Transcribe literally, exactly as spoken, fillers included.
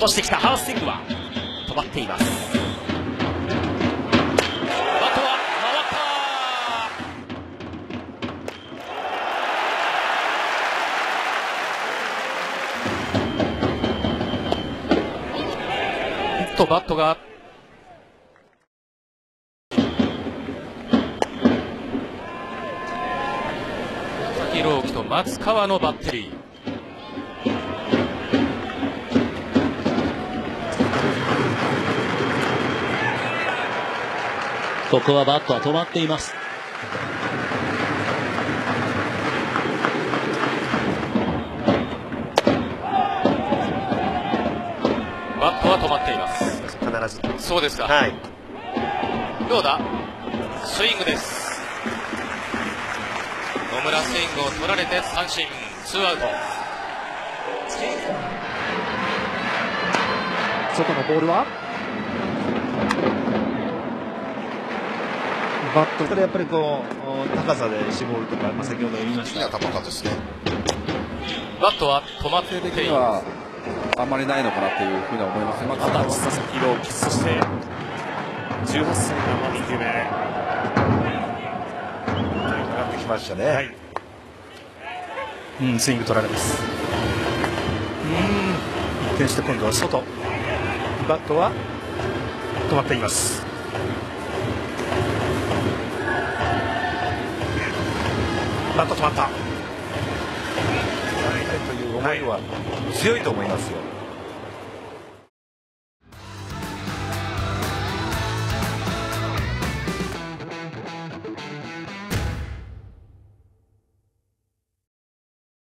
戻してきたハーススイングは止まっています。バットは回った。とバットが佐々木朗希と松川のバッテリー。 ここはバットは止まっています。 バットは止まっています。 必ず。 そうですか。 はい。 どうだ。スイングです。野村スイングを取られて三振。ツーアウト。 外のボールはバット。 これやっぱりこう高さで絞るとか、まあ、先ほど言いました。 球数ですね。 バットは止まっている。 はあんまりないのかなっていうふうには思いますね。 また佐々木朗希、そしてじゅうはっさいのにきゅうめ。 上がってきましたね。 はい。うん、スイング取られます。うん、一転して今度は外。バットは止まっています。バット止まった。 という思いは強いと思いますよ。